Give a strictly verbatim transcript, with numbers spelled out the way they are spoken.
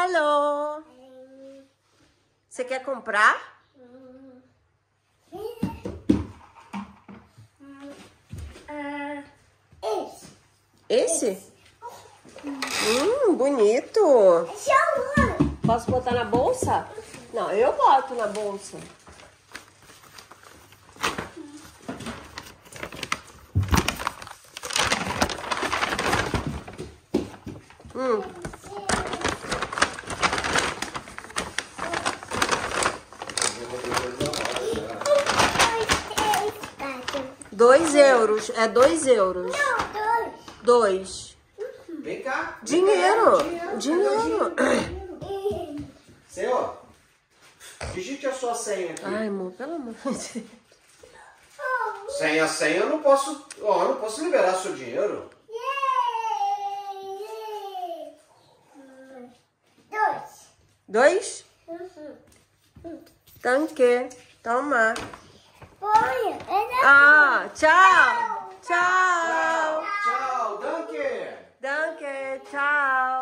Hello. Você quer comprar? Esse? Hum, bonito. Posso botar na bolsa? Não, eu boto na bolsa. Hum. Dois euros. É dois euros. Dois. Vem cá. Dinheiro. Vem cá, Dinheiro. dinheiro. Senhor, digite a sua senha aqui. Ai, amor, pelo amor de Deus. Senha, senha, eu não posso. Ó, eu não posso liberar seu dinheiro. Dois? Danke. Toma. Ah, tchau. Tchau. Tchau, Danke. Danke, tchau.